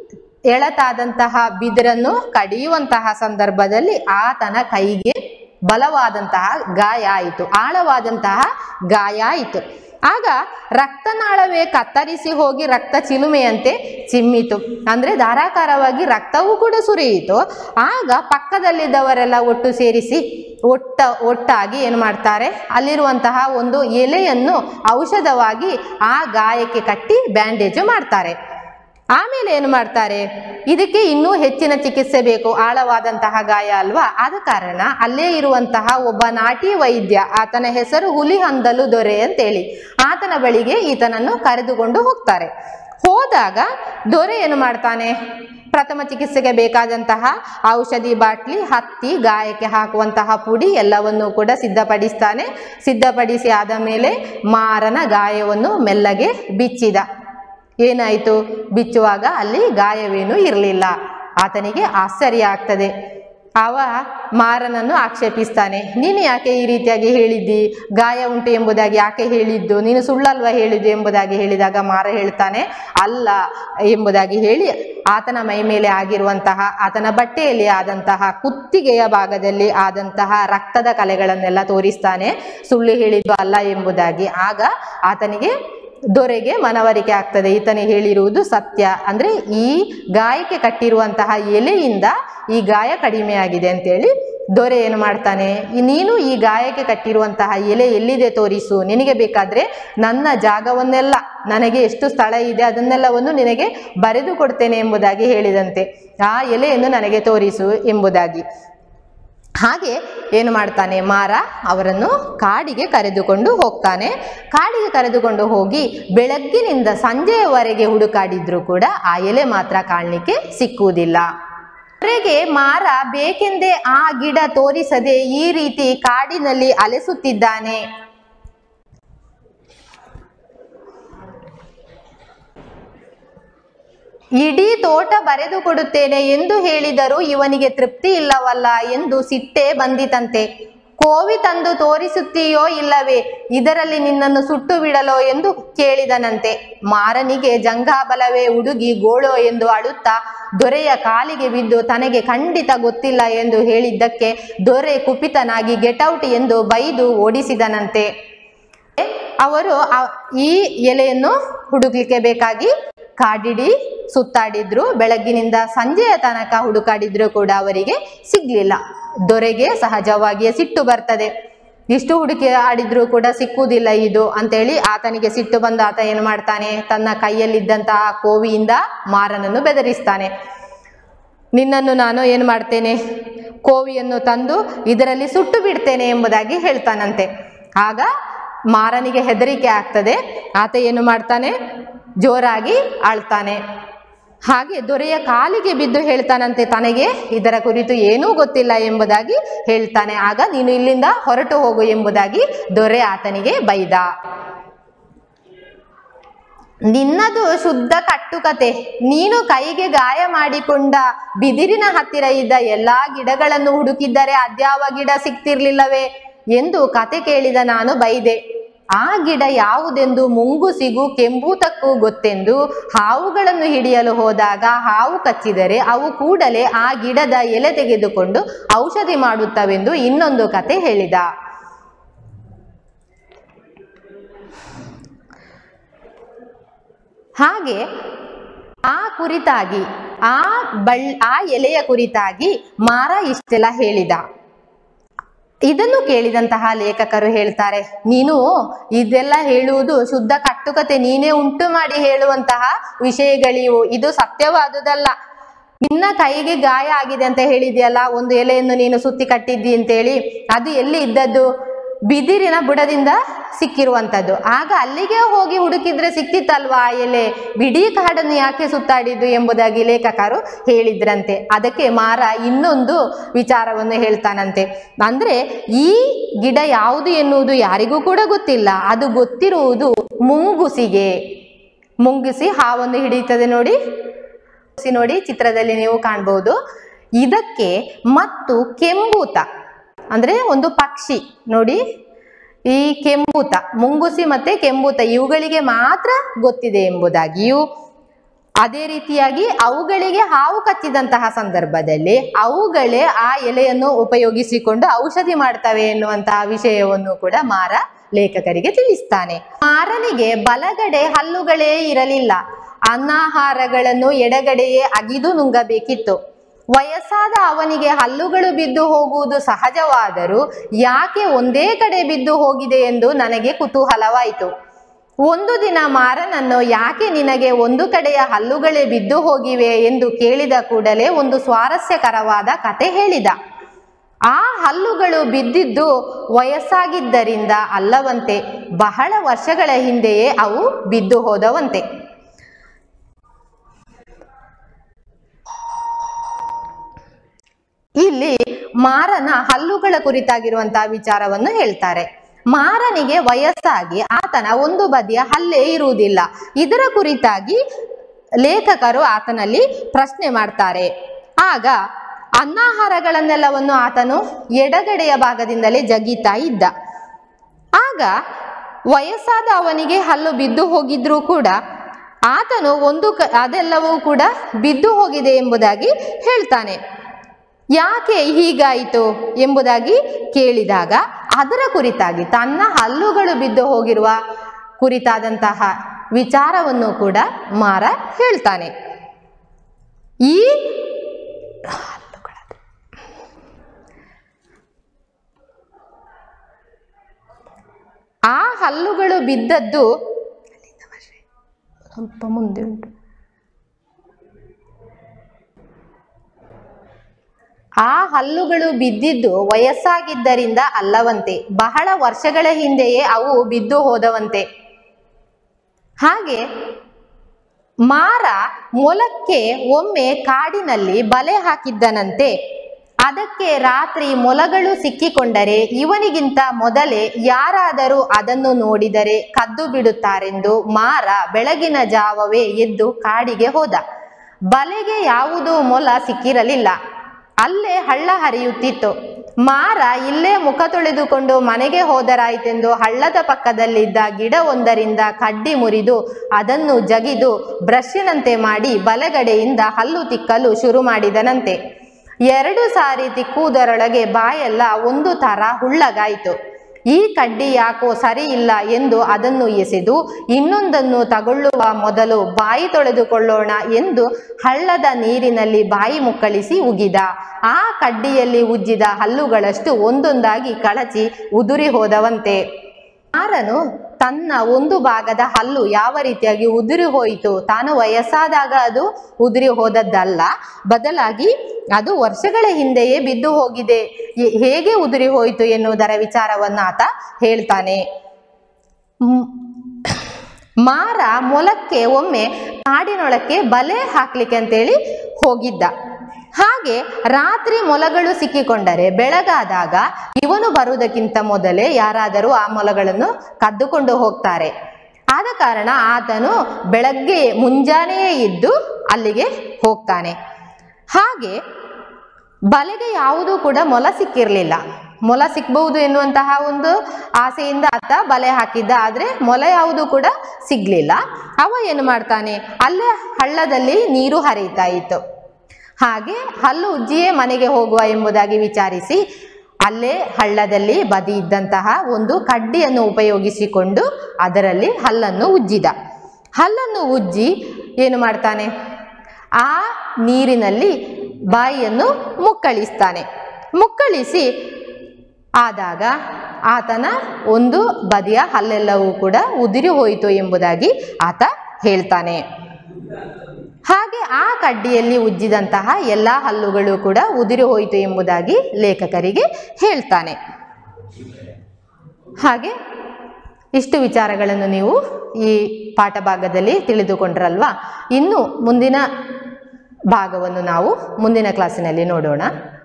ಎಳತಾದಂತಹ ಬಿದಿರನ್ನು ಕಡಿಯುವಂತಹ ಸಂದರ್ಭದಲ್ಲಿ ಆತನ ಕೈಗೆ ಬಲವಾದಂತಹ ಗಾಯ ಆಯಿತು, ಆಳವಾದಂತಹ ಗಾಯ ಆಯಿತು. ಆಗ ರಕ್ತನಾಳವೇ ಕತ್ತರಿಸಿ ಹೋಗಿ ರಕ್ತ ಚಿಲುಮೆಯಂತೆ ಚಿಮ್ಮಿತು. ಅಂದ್ರೆ ಧಾರಾಕಾರವಾಗಿ ರಕ್ತವೂ ಕೂಡ ಸುರಿಯಿತು. ಆಗ ಪಕ್ಕದಲ್ಲಿದ್ದವರೆಲ್ಲ ಒಟ್ಟು ಸೇರಿಸಿ ಒಟ್ಟಾಗಿ ಏನು ಮಾಡ್ತಾರೆ, ಅಲ್ಲಿರುವಂತಹ ಒಂದು ಎಲೆಯನ್ನು ಔಷಧವಾಗಿ ಆ ಗಾಯಕ್ಕೆ ಕಟ್ಟಿ ಬ್ಯಾಂಡೇಜು ಮಾಡ್ತಾರೆ. ಆಮೇಲೆ ಏನು ಮಾಡ್ತಾರೆ, ಇದಕ್ಕೆ ಇನ್ನೂ ಹೆಚ್ಚಿನ ಚಿಕಿತ್ಸೆ ಬೇಕು, ಆಳವಾದಂತಹ ಗಾಯ ಅಲ್ವಾ. ಆದ ಕಾರಣ ಅಲ್ಲೇ ಇರುವಂತಹ ಒಬ್ಬ ನಾಟಿ ವೈದ್ಯ, ಆತನ ಹೆಸರು ಹುಲಿಹೊಂದಲು ದೊರೆ ಅಂತೇಳಿ, ಆತನ ಬಳಿಗೆ ಈತನನ್ನು ಕರೆದುಕೊಂಡು ಹೋಗ್ತಾರೆ. ಹೋದಾಗ ದೊರೆ ಏನು ಮಾಡ್ತಾನೆ, ಪ್ರಥಮ ಚಿಕಿತ್ಸೆಗೆ ಬೇಕಾದಂತಹ ಔಷಧಿ ಬಾಟ್ಲಿ, ಹತ್ತಿ, ಗಾಯಕ್ಕೆ ಹಾಕುವಂತಹ ಪುಡಿ ಎಲ್ಲವನ್ನೂ ಕೂಡ ಸಿದ್ಧಪಡಿಸ್ತಾನೆ. ಸಿದ್ಧಪಡಿಸಿ ಆದ ಮೇಲೆ ಮಾರನ ಗಾಯವನ್ನು ಮೆಲ್ಲಗೆ ಬಿಚ್ಚಿದ. ಏನಾಯಿತು, ಬಿಚ್ಚುವಾಗ ಅಲ್ಲಿ ಗಾಯವೇನೂ ಇರಲಿಲ್ಲ. ಆತನಿಗೆ ಆಶ್ಚರ್ಯ ಆಗ್ತದೆ. ಅವ ಮಾರನನ್ನು ಆಕ್ಷೇಪಿಸ್ತಾನೆ. ನೀನು ಯಾಕೆ ಈ ರೀತಿಯಾಗಿ ಹೇಳಿದ್ದಿ, ಗಾಯ ಉಂಟು ಎಂಬುದಾಗಿ ಯಾಕೆ ಹೇಳಿದ್ದು, ನೀನು ಸುಳ್ಳಲ್ವ ಹೇಳಿದ್ದು ಎಂಬುದಾಗಿ ಹೇಳಿದಾಗ ಮಾರ ಹೇಳ್ತಾನೆ ಅಲ್ಲ ಎಂಬುದಾಗಿ ಹೇಳಿ ಆತನ ಮೈ ಮೇಲೆ ಆಗಿರುವಂತಹ, ಆತನ ಬಟ್ಟೆಯಲ್ಲಿ ಆದಂತಹ ಕುತ್ತಿಗೆಯ ಭಾಗದಲ್ಲಿ ಆದಂತಹ ರಕ್ತದ ಕಲೆಗಳನ್ನೆಲ್ಲ ತೋರಿಸ್ತಾನೆ, ಸುಳ್ಳು ಹೇಳಿದ್ದು ಅಲ್ಲ ಎಂಬುದಾಗಿ. ಆಗ ಆತನಿಗೆ, ದೊರೆಗೆ ಮನವರಿಕೆ ಆಗ್ತದೆ, ಈತನೇ ಹೇಳಿರುವುದು ಸತ್ಯ. ಅಂದ್ರೆ ಈ ಗಾಯಕ್ಕೆ ಕಟ್ಟಿರುವಂತಹ ಎಲೆಯಿಂದ ಈ ಗಾಯ ಕಡಿಮೆಯಾಗಿದೆ ಅಂತೇಳಿ ದೊರೆ ಏನು ಮಾಡ್ತಾನೆ, ನೀನು ಈ ಗಾಯಕ್ಕೆ ಕಟ್ಟಿರುವಂತಹ ಎಲೆ ಎಲ್ಲಿದೆ ತೋರಿಸು, ನಿನಗೆ ಬೇಕಾದ್ರೆ ನನ್ನ ಜಾಗವನ್ನೆಲ್ಲ, ನನಗೆ ಎಷ್ಟು ಸ್ಥಳ ಇದೆ ಅದನ್ನೆಲ್ಲವನ್ನು ನಿನಗೆ ಬರೆದು ಕೊಡ್ತೇನೆ ಎಂಬುದಾಗಿ ಹೇಳಿದಂತೆ. ಆ ಎಲೆಯನ್ನು ನನಗೆ ತೋರಿಸು ಎಂಬುದಾಗಿ. ಹಾಗೆ ಏನು ಮಾಡ್ತಾನೆ, ಮಾರ ಅವರನ್ನು ಕಾಡಿಗೆ ಕರೆದುಕೊಂಡು ಹೋಗ್ತಾನೆ. ಕಾಡಿಗೆ ಕರೆದುಕೊಂಡು ಹೋಗಿ ಬೆಳಗ್ಗಿನಿಂದ ಸಂಜೆಯವರೆಗೆ ಹುಡುಕಾಡಿದ್ರು ಕೂಡ ಆ ಎಲೆ ಮಾತ್ರ ಕಾಣಲಿಕ್ಕೆ ಸಿಕ್ಕುವುದಿಲ್ಲ. ಅವರಿಗೆ ಮಾರ ಬೇಕೆಂದೇ ಆ ಗಿಡ ತೋರಿಸದೆ ಈ ರೀತಿ ಕಾಡಿನಲ್ಲಿ ಅಲೆಸುತ್ತಿದ್ದಾನೆ. ಇಡೀ ತೋಟ ಬರೆದು ಕೊಡುತ್ತೇನೆ ಎಂದು ಹೇಳಿದರೂ ಇವನಿಗೆ ತೃಪ್ತಿ ಇಲ್ಲವಲ್ಲ ಎಂದು ಸಿಟ್ಟೇ ಬಂದಿತಂತೆ. ಕೋವಿ ತಂದು ತೋರಿಸುತ್ತೀಯೋ ಇಲ್ಲವೇ, ಇದರಲ್ಲಿ ನಿನ್ನನ್ನು ಸುಟ್ಟು ಬಿಡಲೋ ಎಂದು ಕೇಳಿದನಂತೆ. ಮಾರನಿಗೆ ಜಂಘಾಬಲವೇ ಹುಡುಗಿ ಗೋಳೋ ಎಂದು ಅಳುತ್ತಾ ದೊರೆಯ ಕಾಲಿಗೆ ಬಿದ್ದು ತನಗೆ ಖಂಡಿತ ಗೊತ್ತಿಲ್ಲ ಎಂದು ಹೇಳಿದ್ದಕ್ಕೆ ದೊರೆ ಕುಪಿತನಾಗಿ ಗೆಟೌಟ್ ಎಂದು ಬೈದು ಓಡಿಸಿದನಂತೆ. ಅವರು ಈ ಎಲೆಯನ್ನು ಹುಡುಕ್ಲಿಕ್ಕೆ ಬೇಕಾಗಿ ಕಾಡಿಡಿ ಸುತ್ತಾಡಿದ್ರು. ಬೆಳಗ್ಗಿನಿಂದ ಸಂಜೆಯ ತನಕ ಹುಡುಕಾಡಿದ್ರು ಕೂಡ ಅವರಿಗೆ ಸಿಗ್ಲಿಲ್ಲ. ದೊರೆಗೆ ಸಹಜವಾಗಿಯೇ ಸಿಟ್ಟು ಬರ್ತದೆ. ಇಷ್ಟು ಹುಡುಕಿ ಆಡಿದ್ರೂ ಕೂಡ ಸಿಕ್ಕುವುದಿಲ್ಲ ಇದು ಅಂತೇಳಿ ಆತನಿಗೆ ಸಿಟ್ಟು ಬಂದ ಆತ ಏನು ಮಾಡ್ತಾನೆ, ತನ್ನ ಕೈಯಲ್ಲಿದ್ದಂತಹ ಕೋವಿಯಿಂದ ಮಾರನನ್ನು ಬೆದರಿಸ್ತಾನೆ. ನಿನ್ನನ್ನು ನಾನು ಏನು ಮಾಡ್ತೇನೆ, ಕೋವಿಯನ್ನು ತಂದು ಇದರಲ್ಲಿ ಸುಟ್ಟು ಬಿಡ್ತೇನೆ ಎಂಬುದಾಗಿ ಹೇಳ್ತಾನಂತೆ. ಆಗ ಮಾರನಿಗೆ ಹೆದರಿಕೆ ಆಗ್ತದೆ. ಆತ ಏನು ಮಾಡ್ತಾನೆ, ಜೋರಾಗಿ ಆಳ್ತಾನೆ. ಹಾಗೆ ದೊರೆಯ ಕಾಲಿಗೆ ಬಿದ್ದು ಹೇಳ್ತಾನಂತೆ, ತನಗೆ ಇದರ ಕುರಿತು ಏನೂ ಗೊತ್ತಿಲ್ಲ ಎಂಬುದಾಗಿ ಹೇಳ್ತಾನೆ. ಆಗ ನೀನು ಇಲ್ಲಿಂದ ಹೊರಟು ಹೋಗು ಎಂಬುದಾಗಿ ದೊರೆ ಆತನಿಗೆ ಬೈದ. ನಿನ್ನದು ಶುದ್ಧ ಕಟ್ಟುಕತೆ. ನೀನು ಕೈಗೆ ಗಾಯ ಮಾಡಿಕೊಂಡ ಬಿದಿರಿನ ಹತ್ತಿರ ಇದ್ದ ಎಲ್ಲಾ ಗಿಡಗಳನ್ನು ಹುಡುಕಿದ್ದರೆ ಅದ್ಯಾವ ಗಿಡ ಸಿಕ್ತಿರ್ಲಿಲ್ಲವೇ ಎಂದು ಕತೆ ಕೇಳಿದ ನಾನು ಬೈದೆ. ಆ ಗಿಡ ಯಾವುದೆಂದು ಮುಂಗುಸಿಗೂ ಕೆಂಬೂತಕ್ಕೂ ಗೊತ್ತೆಂದು ಹಾವುಗಳನ್ನು ಹಿಡಿಯಲು ಹೋದಾಗ ಹಾವು ಕಚ್ಚಿದರೆ ಅವು ಕೂಡಲೇ ಆ ಗಿಡದ ಎಲೆ ತೆಗೆದುಕೊಂಡು ಔಷಧಿ ಮಾಡುತ್ತವೆಂದು ಇನ್ನೊಂದು ಕತೆ ಹೇಳಿದ. ಹಾಗೆ ಆ ಕುರಿತಾಗಿ ಆ ಎಲೆಯ ಕುರಿತಾಗಿ ಮಾರ ಇಷ್ಟೆಲ್ಲ ಹೇಳಿದ. ಇದನ್ನು ಕೇಳಿದಂತಹ ಲೇಖಕರು ಹೇಳ್ತಾರೆ, ನೀನು ಇದೆಲ್ಲ ಹೇಳುವುದು ಶುದ್ಧ ಕಟ್ಟುಕತೆ, ನೀನೇ ಉಂಟು ಮಾಡಿ ಹೇಳುವಂತಹ ವಿಷಯಗಳಿವು, ಇದು ಸತ್ಯವಾದುದಲ್ಲ. ನಿನ್ನ ಕೈಗೆ ಗಾಯ ಆಗಿದೆ ಅಂತ ಹೇಳಿದ್ಯಲ್ಲ, ಒಂದು ಎಲೆಯನ್ನು ನೀನು ಸುತ್ತಿ ಕಟ್ಟಿದ್ದಿ ಅಂತೇಳಿ, ಅದು ಎಲ್ಲಿ ಇದ್ದದ್ದು? ಬಿದಿರಿನ ಬುಡದಿಂದ ಸಿಕ್ಕಿರುವಂಥದ್ದು. ಆಗ ಅಲ್ಲಿಗೆ ಹೋಗಿ ಹುಡುಕಿದ್ರೆ ಸಿಕ್ತಿತ್ತಲ್ವಾ ಆ ಎಲೆ, ಬಿಡೀ ಕಾಡನ್ನು ಯಾಕೆ ಸುತ್ತಾಡಿದ್ದು ಎಂಬುದಾಗಿ ಲೇಖಕರು ಹೇಳಿದ್ರಂತೆ. ಅದಕ್ಕೆ ಮಾರ ಇನ್ನೊಂದು ವಿಚಾರವನ್ನು ಹೇಳ್ತಾನಂತೆ. ಅಂದ್ರೆ ಈ ಗಿಡ ಯಾವುದು ಎನ್ನುವುದು ಯಾರಿಗೂ ಕೂಡ ಗೊತ್ತಿಲ್ಲ, ಅದು ಗೊತ್ತಿರುವುದು ಮುಂಗುಸಿಗೆ. ಮುಂಗುಸಿ ಹಾವನ್ನು ಹಿಡಿಯುತ್ತದೆ ನೋಡಿ, ನೋಡಿ ಚಿತ್ರದಲ್ಲಿ ನೀವು ಕಾಣಬಹುದು. ಇದಕ್ಕೆ ಮತ್ತು ಕೆಂಬೂತ ಅಂದ್ರೆ ಒಂದು ಪಕ್ಷಿ ನೋಡಿ, ಈ ಕೆಂಬೂತ, ಮುಂಗುಸಿ ಮತ್ತೆ ಕೆಂಬೂತ ಇವುಗಳಿಗೆ ಮಾತ್ರ ಗೊತ್ತಿದೆ ಎಂಬುದಾಗಿಯೂ, ಅದೇ ರೀತಿಯಾಗಿ ಅವುಗಳಿಗೆ ಹಾವು ಕಚ್ಚಿದಂತಹ ಸಂದರ್ಭದಲ್ಲಿ ಅವುಗಳೇ ಆ ಎಲೆಯನ್ನು ಉಪಯೋಗಿಸಿಕೊಂಡು ಔಷಧಿ ಮಾಡ್ತವೆ ಎನ್ನುವಂತಹ ವಿಷಯವನ್ನು ಕೂಡ ಮಾರ ಲೇಖಕರಿಗೆ ತಿಳಿಸ್ತಾನೆ. ಮಾರನಿಗೆ ಬಲಗಡೆ ಹಲ್ಲುಗಳೇ ಇರಲಿಲ್ಲ, ಅನ್ನಾಹಾರಗಳನ್ನು ಎಡಗಡೆಯೇ ಅಗಿದು ನುಂಗಬೇಕಿತ್ತು. ವಯಸ್ಸಾದ ಅವನಿಗೆ ಹಲ್ಲುಗಳು ಬಿದ್ದು ಹೋಗುವುದು ಸಹಜವಾದರೂ ಯಾಕೆ ಒಂದೇ ಕಡೆ ಬಿದ್ದು ಹೋಗಿದೆ ಎಂದು ನನಗೆ ಕುತೂಹಲವಾಯಿತು. ಒಂದು ದಿನ ಮಾರನನ್ನು, ಯಾಕೆ ನಿನಗೆ ಒಂದು ಕಡೆಯ ಹಲ್ಲುಗಳೇ ಬಿದ್ದು ಹೋಗಿವೆ ಎಂದು ಕೇಳಿದ ಕೂಡಲೇ ಒಂದು ಸ್ವಾರಸ್ಯಕರವಾದ ಕತೆ ಹೇಳಿದ. ಆ ಹಲ್ಲುಗಳು ಬಿದ್ದಿದ್ದು ವಯಸ್ಸಾಗಿದ್ದರಿಂದ ಅಲ್ಲವಂತೆ, ಬಹಳ ವರ್ಷಗಳ ಹಿಂದೆಯೇ ಅವು ಬಿದ್ದು ಹೋದವಂತೆ. ಇಲ್ಲಿ ಮಾರನ ಹಲ್ಲುಗಳ ಕುರಿತಾಗಿರುವಂತಹ ವಿಚಾರವನ್ನು ಹೇಳ್ತಾರೆ. ಮಾರನಿಗೆ ವಯಸ್ಸಾಗಿ ಆತನ ಒಂದು ಬದಿಯ ಹಲ್ಲೇ ಇರುವುದಿಲ್ಲ. ಇದರ ಕುರಿತಾಗಿ ಲೇಖಕರು ಆತನಲ್ಲಿ ಪ್ರಶ್ನೆ ಮಾಡ್ತಾರೆ. ಆಗ ಅನ್ನಾಹಾರಗಳನ್ನೆಲ್ಲವನ್ನು ಆತನು ಎಡಗಡೆಯ ಭಾಗದಿಂದಲೇ ಜಗಿತಾ ಇದ್ದ. ಆಗ ವಯಸ್ಸಾದ ಅವನಿಗೆ ಹಲ್ಲು ಬಿದ್ದು ಹೋಗಿದ್ರೂ ಕೂಡ ಆತನು ಅದೆಲ್ಲವೂ ಕೂಡ ಬಿದ್ದು ಹೋಗಿದೆ ಎಂಬುದಾಗಿ ಹೇಳ್ತಾನೆ. ಯಾಕೆ ಹೀಗಾಯಿತು ಎಂಬುದಾಗಿ ಕೇಳಿದಾಗ ಅದರ ಕುರಿತಾಗಿ ತನ್ನ ಹಲ್ಲುಗಳು ಬಿದ್ದು ಹೋಗಿರುವ ಕುರಿತಾದಂತಹ ವಿಚಾರವನ್ನು ಕೂಡ ಮಾರ ಹೇಳ್ತಾನೆ. ಆ ಹಲ್ಲುಗಳು ಬಿದ್ದದ್ದು ಸ್ವಲ್ಪ ಮುಂದೆ ಉಂಟು. ಆ ಹಲ್ಲುಗಳು ಬಿದ್ದಿದ್ದು ವಯಸ್ಸಾಗಿದ್ದರಿಂದ ಅಲ್ಲವಂತೆ, ಬಹಳ ವರ್ಷಗಳ ಹಿಂದೆಯೇ ಅವು ಬಿದ್ದು ಹೋದವಂತೆ. ಹಾಗೆ ಮಾರ ಮೊಲಕ್ಕೆ ಒಮ್ಮೆ ಕಾಡಿನಲ್ಲಿ ಬಲೆ ಹಾಕಿದ್ದನಂತೆ. ಅದಕ್ಕೆ ರಾತ್ರಿ ಮೊಲಗಳು ಸಿಕ್ಕಿಕೊಂಡರೆ ಇವನಿಗಿಂತ ಮೊದಲೇ ಯಾರಾದರೂ ಅದನ್ನು ನೋಡಿದರೆ ಕದ್ದು ಬಿಡುತ್ತಾರೆಂದು ಮಾರ ಬೆಳಗಿನ ಜಾವವೇ ಎದ್ದು ಕಾಡಿಗೆ ಹೋದ. ಬಲೆಗೆ ಯಾವುದೂ ಮೊಲ ಸಿಕ್ಕಿರಲಿಲ್ಲ. ಅಲ್ಲೇ ಹಳ್ಳ ಹರಿಯುತ್ತಿತ್ತು. ಮಾರ ಇಲ್ಲೇ ಮುಖ ತೊಳೆದುಕೊಂಡು ಮನೆಗೆ ಹೋದರಾಯಿತೆಂದು ಹಳ್ಳದ ಪಕ್ಕದಲ್ಲಿದ್ದ ಗಿಡವೊಂದರಿಂದ ಕಡ್ಡಿ ಮುರಿದು ಅದನ್ನು ಜಗಿದು ಬ್ರಷ್ನಂತೆ ಮಾಡಿ ಬಲಗಡೆಯಿಂದ ಹಲ್ಲು ತಿಕ್ಕಲು ಶುರು ಮಾಡಿದನಂತೆ. 2 ಸಾರಿ ತಿಕ್ಕುವುದರೊಳಗೆ ಬಾಯೆಲ್ಲ ಒಂದು ತರ ಹುಳ್ಳಗಾಯಿತು. ಈ ಕಡ್ಡಿ ಯಾಕೋ ಸರಿ ಇಲ್ಲ ಎಂದು ಅದನ್ನು ಎಸೆದು ಇನ್ನೊಂದನ್ನು ತಗೊಳ್ಳುವ ಮೊದಲು ಬಾಯಿ ತೊಳೆದುಕೊಳ್ಳೋಣ ಎಂದು ಹಳ್ಳದ ನೀರಿನಲ್ಲಿ ಬಾಯಿ ಮುಕ್ಕಳಿಸಿ ಉಗಿದ. ಆ ಕಡ್ಡಿಯಲ್ಲಿ ಉಜ್ಜಿದ ಹಲ್ಲುಗಳಷ್ಟು ಒಂದೊಂದಾಗಿ ಕಳಚಿ ಉದುರಿ ಹೋದವಂತೆ. ಮಾರನು ತನ್ನ ಒಂದು ಭಾಗದ ಹಲ್ಲು ಯಾವ ರೀತಿಯಾಗಿ ಉದುರಿ ಹೋಯಿತು, ತಾನು ವಯಸ್ಸಾದಾಗ ಅದು ಉದುರಿ ಹೋದದ್ದಲ್ಲ, ಬದಲಾಗಿ ಅದು ವರ್ಷಗಳ ಹಿಂದೆಯೇ ಬಿದ್ದು ಹೋಗಿದೆ. ಹೇಗೆ ಉದುರಿ ಹೋಯಿತು ಎನ್ನುವುದರ ವಿಚಾರವನ್ನು ಆತ ಹೇಳ್ತಾನೆ. ಮಾರ ಮೊಲಕ್ಕೆ ಒಮ್ಮೆ ಕಾಡಿನೊಳಕ್ಕೆ ಬಲೆ ಹಾಕ್ಲಿಕ್ಕೆ ಅಂತೇಳಿ ಹೋಗಿದ್ದ. ಹಾಗೆ ರಾತ್ರಿ ಮೊಲಗಳು ಸಿಕ್ಕಿಕೊಂಡರೆ ಬೆಳಗಾದಾಗ ಇವನು ಬರುವುದಕ್ಕಿಂತ ಮೊದಲೇ ಯಾರಾದರೂ ಆ ಮೊಲಗಳನ್ನು ಕದ್ದುಕೊಂಡು ಹೋಗ್ತಾರೆ. ಆದ ಕಾರಣ ಆತನು ಬೆಳಗ್ಗೆ ಮುಂಜಾನೆಯೇ ಇದ್ದು ಅಲ್ಲಿಗೆ ಹೋಗ್ತಾನೆ. ಹಾಗೆ ಬಲೆಗೆ ಯಾವುದೂ ಕೂಡ ಮೊಲ ಸಿಕ್ಕಿರಲಿಲ್ಲ. ಮೊಲ ಸಿಕ್ಬಹುದು ಎನ್ನುವಂತಹ ಒಂದು ಆಸೆಯಿಂದ ಆತ ಬಲೆ ಹಾಕಿದ್ದ. ಆದರೆ ಮೊಲ ಯಾವುದೂ ಕೂಡ ಸಿಗ್ಲಿಲ್ಲ. ಅವ ಏನು ಮಾಡ್ತಾನೆ, ಅಲ್ಲೇ ಹಳ್ಳದಲ್ಲಿ ನೀರು ಹರಿತಾ ಇತ್ತು. ಹಾಗೆ ಹಲ್ಲು ಉಜ್ಜಿಯೇ ಮನೆಗೆ ಹೋಗುವ ಎಂಬುದಾಗಿ ವಿಚಾರಿಸಿ ಅಲ್ಲೇ ಹಳ್ಳದಲ್ಲಿ ಬದಿ ಇದ್ದಂತಹ ಒಂದು ಕಡ್ಡಿಯನ್ನು ಉಪಯೋಗಿಸಿಕೊಂಡು ಅದರಲ್ಲಿ ಹಲ್ಲನ್ನು ಉಜ್ಜಿದ. ಹಲ್ಲನ್ನು ಉಜ್ಜಿ ಏನು ಮಾಡ್ತಾನೆ, ಆ ನೀರಿನಲ್ಲಿ ಬಾಯಿಯನ್ನು ಮುಕ್ಕಳಿಸ್ತಾನೆ. ಮುಕ್ಕಳಿಸಿ ಆದಾಗ ಆತನ ಒಂದು ಬದಿಯ ಹಲ್ಲೆಲ್ಲವೂ ಕೂಡ ಉದುರಿ ಹೋಯಿತು ಎಂಬುದಾಗಿ ಆತ ಹೇಳ್ತಾನೆ. ಹಾಗೆ ಆ ಕಡ್ಡಿಯಲ್ಲಿ ಉಜ್ಜಿದಂತಹ ಎಲ್ಲ ಹಲ್ಲುಗಳು ಕೂಡ ಉದುರಿ ಹೋಯಿತು ಎಂಬುದಾಗಿ ಲೇಖಕರಿಗೆ ಹೇಳ್ತಾನೆ. ಹಾಗೆ ಇಷ್ಟು ವಿಚಾರಗಳನ್ನು ನೀವು ಈ ಪಾಠ ಭಾಗದಲ್ಲಿ ತಿಳಿದುಕೊಂಡ್ರಲ್ವಾ. ಇನ್ನು ಮುಂದಿನ ಭಾಗವನ್ನು ನಾವು ಮುಂದಿನ ಕ್ಲಾಸಿನಲ್ಲಿ ನೋಡೋಣ.